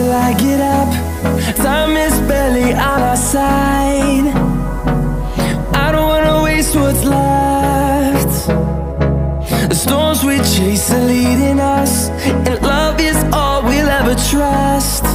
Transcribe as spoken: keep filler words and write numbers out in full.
till I get up. Time is barely on our side. I don't wanna waste what's left. The storms we chase are leading us, and love is all we'll ever trust.